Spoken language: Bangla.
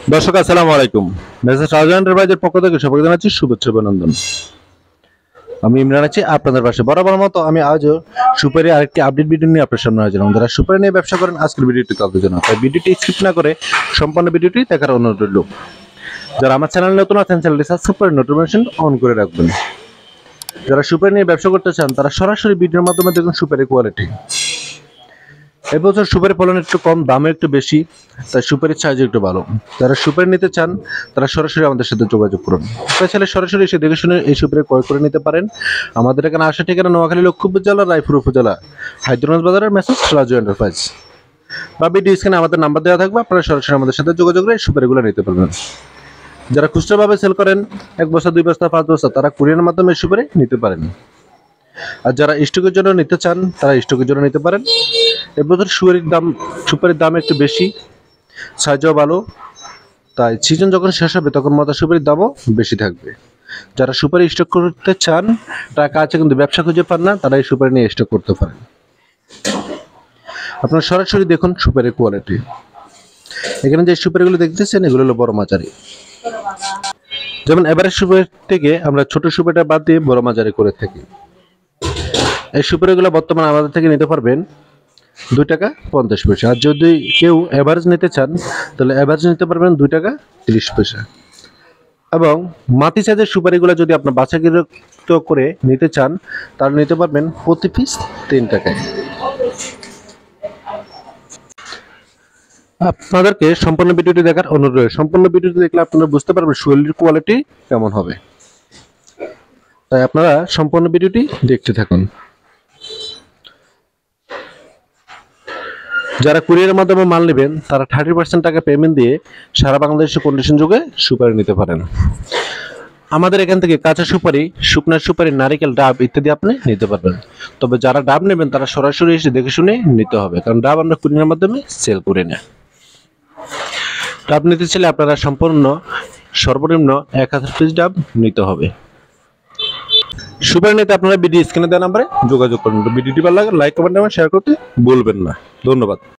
দর্শক আসসালামু আলাইকুম। মেসেজ শাহজাহান এন্টারপ্রাইজের পক্ষ থেকে সবাইকে জানাচ্ছি শুভেচ্ছা অভিনন্দন। আমি ইমরান আছি আপনাদের পাশে। বরাবর মতো আমি আজও সুপারি আরেকটি আপডেট ভিডিও নিয়ে আপনার সামনে হাজির হলাম। যারা সুপারি নিয়ে ব্যবসা করেন আজকের ভিডিওটি তাদের জন্য, তাই ভিডিওটি স্কিপ না করে সম্পূর্ণ ভিডিওটি দেখার অনুরোধ রইল। যারা আমার চ্যানেল নতুন আছেন চ্যানেলটি সাবস্ক্রাইব করে নোটিফিকেশন অন করে রাখবেন। যারা সুপারি নিয়ে ব্যবসা করতে চান তারা সরাসরি ভিডিওর মাধ্যমে দেখুন সুপারি কোয়ালিটি। এবছর সুপারি ফলন একটু কম, দামে একটু বেশি, তাই সুপারির সাইজ একটু ভালো। যারা সুপারি নিতে চান তারা সরাসরি আমাদের সাথে যোগাযোগ করুন। তাছাড়া সরাসরি এসে দেখে শুনে এই সুপারি ক্রয় করে নিতে পারেন। আমাদের এখানে আসা ঠিকানা নোয়াখালী লক্ষ্মীপুর জেলা, রায়পুর উপজেলা, হায়দ্রাবাদ বাজারের মেসেজ রাজু এন্টারপ্রাইজ। বা ভিডিও স্ক্রিনে আমাদের নাম্বার দেওয়া থাকবে, আপনারা সরাসরি আমাদের সাথে যোগাযোগ করে এই সুপারিগুলো নিতে পারবেন। যারা খুচরাভাবে সেল করেন 1 বস্তা 2 বস্তা 5 বস্তা, তারা কুরিয়ারের মাধ্যমে এই সুপারি নিতে পারেন। আর যারা স্টকের জন্য নিতে চান তারা স্টকের জন্য নিতে পারেন। এবছর সুপারির দাম একটু বেশি, সাইজও ভালো, তাই সিজন যখন শেষ হবে তখন মাথা সুপারির দামও বেশি থাকবে। যারা সুপারি স্টক করতে চান, টাকা আছে কিন্তু ব্যবসা খুঁজে পান না, তারা এই সুপারি নিয়ে স্টক করতে পারেন। আপনারা সরাসরি দেখুন সুপারির কোয়ালিটি। এখানে যে সুপারিগুলো দেখতেছেন এগুলো হলো বড় মাঝারি। যেমন এভারেজ সুপারি থেকে আমরা ছোট সুপারিটা বাদ দিয়ে বড় মাঝারি করে থাকি। এই সুপারিগুলো বর্তমানে আমাদের থেকে নিতে পারবেন 2 টাকা 50 পয়সা। আর যদি কেউ এভারেজ নিতে চান তাহলে এভারেজ নিতে পারবেন 2 টাকা 30 পয়সা। এবং মাটি সাইজের সুপারিগুলো যদি আপনার বাছাইকৃত করে নিতে চান তাহলে নিতে পারবেন প্রতি পিস 3 টাকায়। আপনাদেরকে সম্পূর্ণ ভিডিওটি দেখার অনুরোধ রইল। সম্পূর্ণ ভিডিওটি দেখলে আপনারা বুঝতে পারবেন শৈলীর কোয়ালিটি কেমন হবে। তাই আপনারা সম্পূর্ণ ভিডিওটি দেখতে থাকুন। যারা কুরিয়ারের মাধ্যমে মাল নেবেন তারা 30% টাকা পেমেন্ট দিয়ে সারা বাংলাদেশে কন্ডিশন যোগে সুপারি নিতে পারেন। আমাদের এখান থেকে কাঁচা সুপারি, শুকনা সুপারি, নারিকেল, ডাব ইত্যাদি আপনি নিতে পারবেন। তবে যারা ডাব নেবেন তারা সরাসরি এসে দেখে শুনে নিতে হবে, কারণ ডাব আমরা কুরিয়ারের মাধ্যমে সেল করি না। ডাব নিতে চাইলে আপনারা সম্পূর্ণ সর্বনিম্ন 1000 পিস ডাব নিতে হবে। সুপারি নিতে আপনারা ভিডিও স্ক্রিনে দেওয়া নাম্বারে যোগাযোগ করুন। ভিডিওটি ভালো লাগে লাইক, কমেন্ট এবং শেয়ার করতে ভুলবেন না। ধন্যবাদ।